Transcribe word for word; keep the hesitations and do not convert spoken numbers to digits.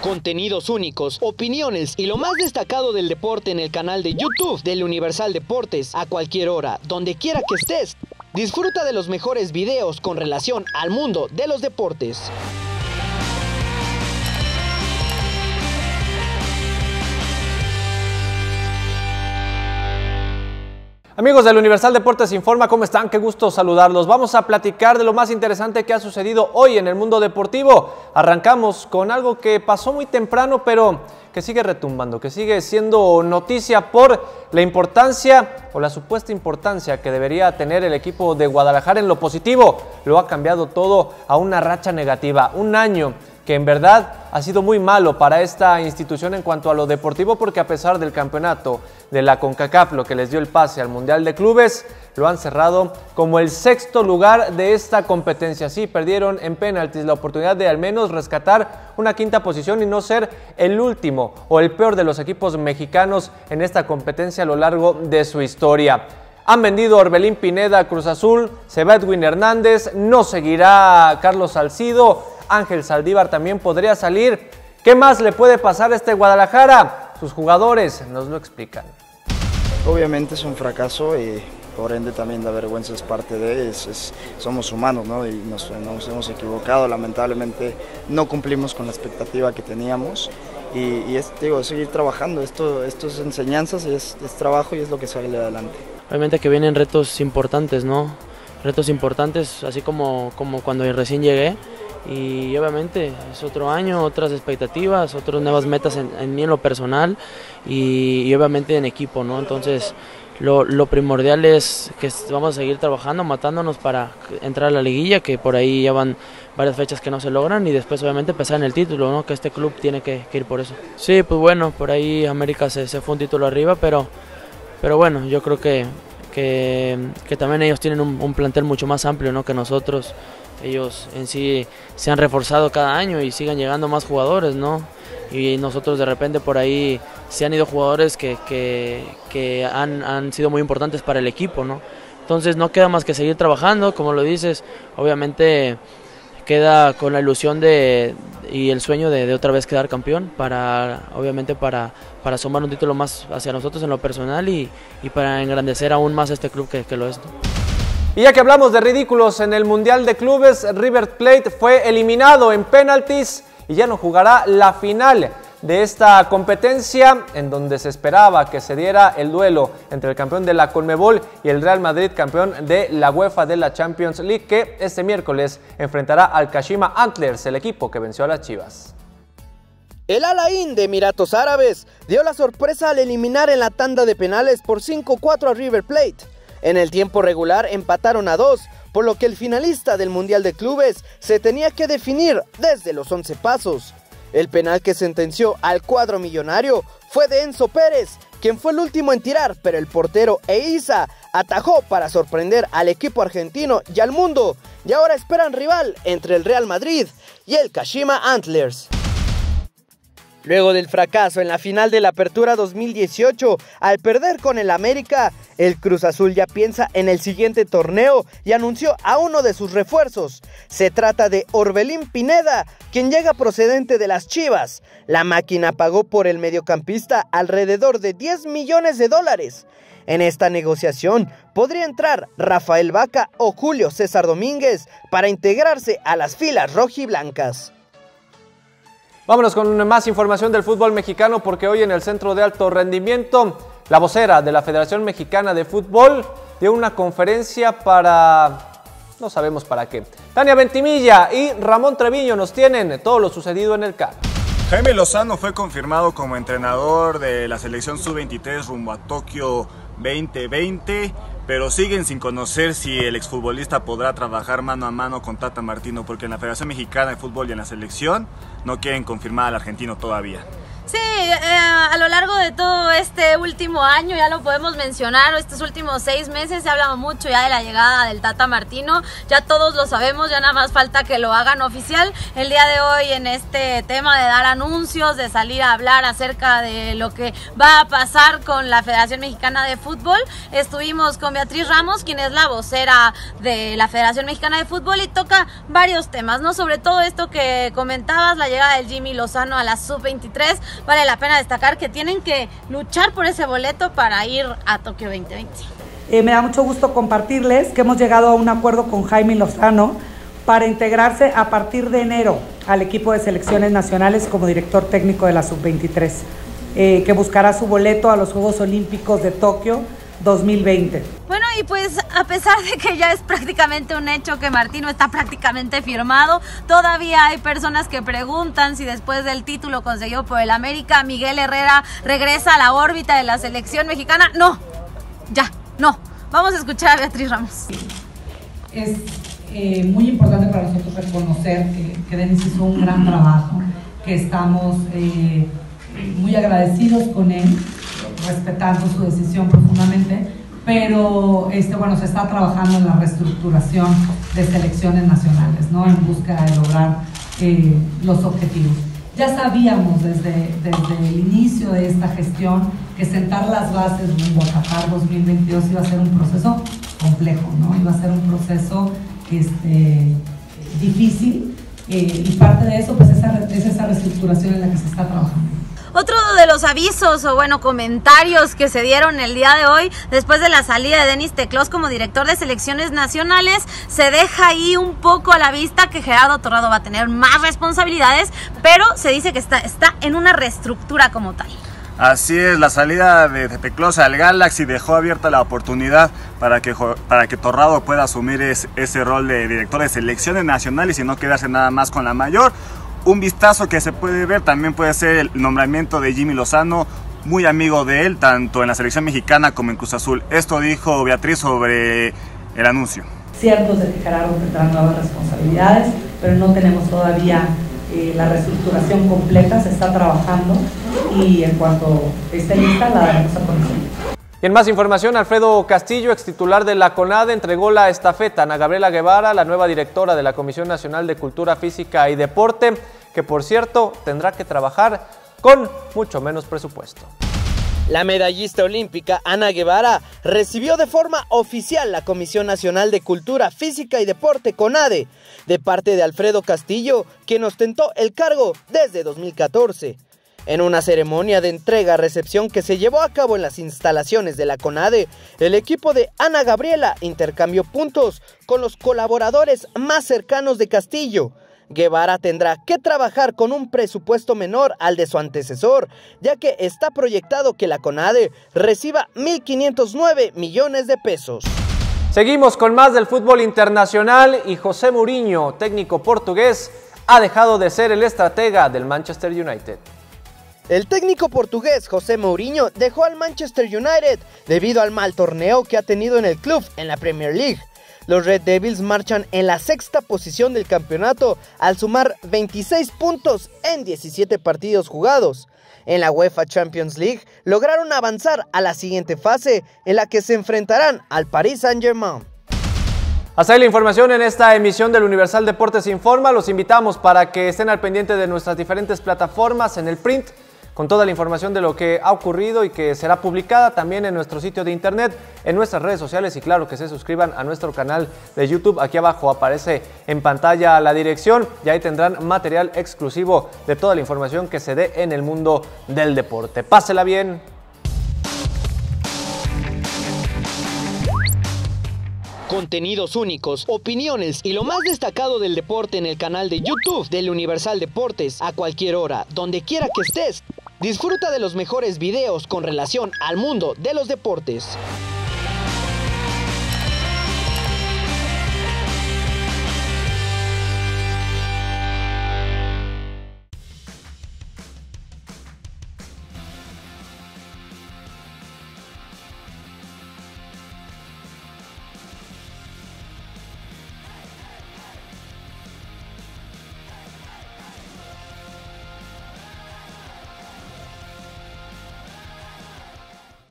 Contenidos únicos, opiniones y lo más destacado del deporte en el canal de YouTube del Universal Deportes a cualquier hora, donde quiera que estés. Disfruta de los mejores videos con relación al mundo de los deportes. Amigos del Universal Deportes Informa, ¿cómo están? Qué gusto saludarlos. Vamos a platicar de lo más interesante que ha sucedido hoy en el mundo deportivo. Arrancamos con algo que pasó muy temprano, pero que sigue retumbando, que sigue siendo noticia por la importancia o la supuesta importancia que debería tener el equipo de Guadalajara en lo positivo. Lo ha cambiado todo a una racha negativa, un año que en verdad ha sido muy malo para esta institución en cuanto a lo deportivo, porque a pesar del campeonato de la CONCACAF, lo que les dio el pase al Mundial de Clubes, lo han cerrado como el sexto lugar de esta competencia. Sí, perdieron en penaltis la oportunidad de al menos rescatar una quinta posición y no ser el último o el peor de los equipos mexicanos en esta competencia a lo largo de su historia. Han vendido a Orbelín Pineda a Cruz Azul, se va Edwin Hernández, no seguirá Carlos Salcido, Ángel Saldívar también podría salir. ¿Qué más le puede pasar a este Guadalajara? Sus jugadores nos lo explican. Obviamente es un fracaso y por ende también la vergüenza es parte de es, es, somos humanos, ¿no? Y nos, nos hemos equivocado, lamentablemente no cumplimos con la expectativa que teníamos y, y es, digo, seguir trabajando, esto, esto es enseñanzas, es, es trabajo y es lo que sale adelante. Obviamente que vienen retos importantes, ¿no? Retos importantes, así como, como cuando recién llegué. Y obviamente es otro año, otras expectativas, otras nuevas metas en, en mí en lo personal y, y obviamente en equipo, ¿no? Entonces lo, lo primordial es que vamos a seguir trabajando, matándonos para entrar a la liguilla, que por ahí ya van varias fechas que no se logran, y después obviamente pensar en el título, ¿no? Que este club tiene que, que ir por eso. Sí, pues bueno, por ahí América se, se fue un título arriba, pero, pero bueno, yo creo que, que, que también ellos tienen un, un plantel mucho más amplio, ¿no? Que nosotros. Ellos en sí se han reforzado cada año y siguen llegando más jugadores, ¿no? Y nosotros de repente por ahí se han ido jugadores que, que, que han, han sido muy importantes para el equipo, ¿no? Entonces no queda más que seguir trabajando, como lo dices, obviamente queda con la ilusión de y el sueño de, de otra vez quedar campeón, para obviamente para, para sumar un título más hacia nosotros en lo personal y, y para engrandecer aún más este club que, que lo es, ¿no? Y ya que hablamos de ridículos en el Mundial de Clubes, River Plate fue eliminado en penaltis y ya no jugará la final de esta competencia, en donde se esperaba que se diera el duelo entre el campeón de la Conmebol y el Real Madrid, campeón de la UEFA de la Champions League, que este miércoles enfrentará al Kashima Antlers, el equipo que venció a las Chivas. El Al Ain de Emiratos Árabes dio la sorpresa al eliminar en la tanda de penales por cinco cuatro a River Plate. En el tiempo regular empataron a dos, por lo que el finalista del Mundial de Clubes se tenía que definir desde los once pasos. El penal que sentenció al cuadro millonario fue de Enzo Pérez, quien fue el último en tirar, pero el portero Eiza atajó para sorprender al equipo argentino y al mundo, y ahora esperan rival entre el Real Madrid y el Kashima Antlers. Luego del fracaso en la final de la Apertura dos mil dieciocho, al perder con el América, el Cruz Azul ya piensa en el siguiente torneo y anunció a uno de sus refuerzos. Se trata de Orbelín Pineda, quien llega procedente de las Chivas. La máquina pagó por el mediocampista alrededor de diez millones de dólares. En esta negociación podría entrar Rafael Vaca o Julio César Domínguez para integrarse a las filas rojiblancas. Vámonos con más información del fútbol mexicano, porque hoy en el Centro de Alto Rendimiento, la vocera de la Federación Mexicana de Fútbol dio una conferencia para... no sabemos para qué. Tania Ventimilla y Ramón Treviño nos tienen todo lo sucedido en el C A R. Jaime Lozano fue confirmado como entrenador de la selección sub veintitrés rumbo a Tokio veinte veinte, pero siguen sin conocer si el exfutbolista podrá trabajar mano a mano con Tata Martino, porque en la Federación Mexicana de Fútbol y en la selección no quieren confirmar al argentino todavía. Sí, eh, a lo largo de todo este último año, ya lo podemos mencionar, estos últimos seis meses se ha hablado mucho ya de la llegada del Tata Martino, ya todos lo sabemos, ya nada más falta que lo hagan oficial. El día de hoy en este tema de dar anuncios, de salir a hablar acerca de lo que va a pasar con la Federación Mexicana de Fútbol, estuvimos con Beatriz Ramos, quien es la vocera de la Federación Mexicana de Fútbol, y toca varios temas, ¿no? Sobre todo esto que comentabas, la llegada del Jimmy Lozano a la sub veintitrés. Vale la pena destacar que tienen que luchar por ese boleto para ir a Tokio veinte veinte. Eh, me da mucho gusto compartirles que hemos llegado a un acuerdo con Jaime Lozano para integrarse a partir de enero al equipo de selecciones nacionales como director técnico de la sub veintitrés, eh, que buscará su boleto a los Juegos Olímpicos de Tokio dos mil veinte. Bueno, y pues a pesar de que ya es prácticamente un hecho que Martino está prácticamente firmado, todavía hay personas que preguntan si después del título conseguido por el América, Miguel Herrera regresa a la órbita de la selección mexicana. No, ya, no. Vamos a escuchar a Beatriz Ramos. Es eh, muy importante para nosotros reconocer que, que Denis hizo un gran trabajo, que estamos eh, muy agradecidos con él, respetando su decisión profundamente, pero este, bueno, se está trabajando en la reestructuración de selecciones nacionales, ¿no? En busca de lograr eh, los objetivos. Ya sabíamos desde, desde el inicio de esta gestión que sentar las bases rumbo a Qatar dos mil veintidós iba a ser un proceso complejo, ¿no? Iba a ser un proceso este, difícil, eh, y parte de eso pues, esa, es esa reestructuración en la que se está trabajando. Otro de los avisos o bueno comentarios que se dieron el día de hoy después de la salida de Denis Teclós como director de selecciones nacionales, se deja ahí un poco a la vista que Gerardo Torrado va a tener más responsabilidades, pero se dice que está, está en una reestructura como tal. Así es, la salida de Teclós al Galaxy dejó abierta la oportunidad para que, para que Torrado pueda asumir ese, ese rol de director de selecciones nacionales y no quedarse nada más con la mayor. Un vistazo que se puede ver también puede ser el nombramiento de Jimmy Lozano, muy amigo de él, tanto en la selección mexicana como en Cruz Azul. Esto dijo Beatriz sobre el anuncio. Cierto es que Gerardo tendrá nuevas responsabilidades, pero no tenemos todavía eh, la reestructuración completa, se está trabajando y en cuanto esté lista la daremos a conocer. Y en más información, Alfredo Castillo, ex titular de la CONADE, entregó la estafeta a Ana Gabriela Guevara, la nueva directora de la Comisión Nacional de Cultura Física y Deporte, que por cierto tendrá que trabajar con mucho menos presupuesto. La medallista olímpica Ana Guevara recibió de forma oficial la Comisión Nacional de Cultura Física y Deporte CONADE, de parte de Alfredo Castillo, quien ostentó el cargo desde dos mil catorce. En una ceremonia de entrega-recepción que se llevó a cabo en las instalaciones de la CONADE, el equipo de Ana Gabriela intercambió puntos con los colaboradores más cercanos de Castillo. Guevara tendrá que trabajar con un presupuesto menor al de su antecesor, ya que está proyectado que la CONADE reciba mil quinientos nueve millones de pesos. Seguimos con más del fútbol internacional y José Mourinho, técnico portugués, ha dejado de ser el estratega del Manchester United. El técnico portugués José Mourinho dejó al Manchester United debido al mal torneo que ha tenido en el club en la Premier League. Los Red Devils marchan en la sexta posición del campeonato al sumar veintiséis puntos en diecisiete partidos jugados. En la UEFA Champions League lograron avanzar a la siguiente fase, en la que se enfrentarán al Paris Saint-Germain. Hasta ahí la información en esta emisión del Universal Deportes Informa. Los invitamos para que estén al pendiente de nuestras diferentes plataformas en el print, con toda la información de lo que ha ocurrido y que será publicada también en nuestro sitio de internet, en nuestras redes sociales y claro que se suscriban a nuestro canal de YouTube. Aquí abajo aparece en pantalla la dirección y ahí tendrán material exclusivo de toda la información que se dé en el mundo del deporte. Pásela bien. Contenidos únicos, opiniones y lo más destacado del deporte en el canal de YouTube del Universal Deportes a cualquier hora, donde quiera que estés. Disfruta de los mejores videos con relación al mundo de los deportes.